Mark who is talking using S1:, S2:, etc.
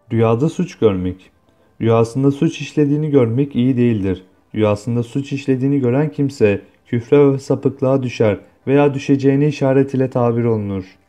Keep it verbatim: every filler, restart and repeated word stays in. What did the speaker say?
S1: Rüyada suç görmek. Rüyasında suç işlediğini görmek iyi değildir. Rüyasında suç işlediğini gören kimse küfre ve sapıklığa düşer veya düşeceğine işaret ile tabir olunur.